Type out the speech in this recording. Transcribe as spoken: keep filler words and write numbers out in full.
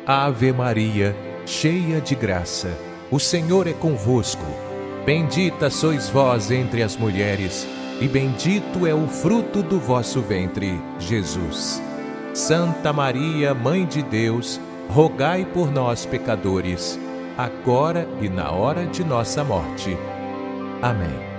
Ave Maria, cheia de graça, o Senhor é convosco. Bendita sois vós entre as mulheres, e bendito é o fruto do vosso ventre, Jesus. Santa Maria, Mãe de Deus, rogai por nós, pecadores, agora e na hora de nossa morte. Amém.